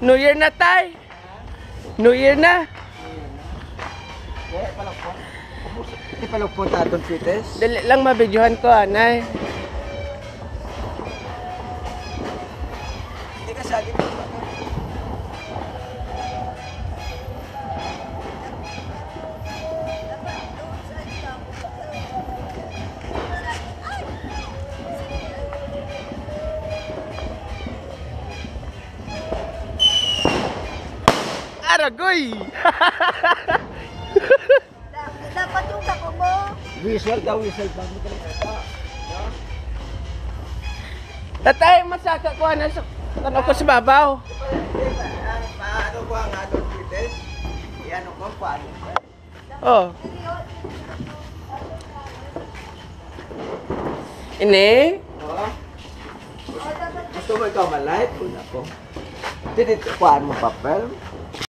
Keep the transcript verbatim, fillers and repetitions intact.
New Year na, tay. New Year na. Eh, palagpon. Hindi palagpon tatong pites. Dali lang mabidyohan ko, anay. Hindi ka sa akin. Aragoy! Dapat yung tako mo. Whistle ka, whistle pa. Hindi ka lang. Tatay, masaka ko na sa tanong ko sa babaw. Paano ko ang atong pites? Iyan ko, paano? Oh. Ini? Oo. Gusto mo ikaw malight? Kung ako. Tinit, paano mo papel?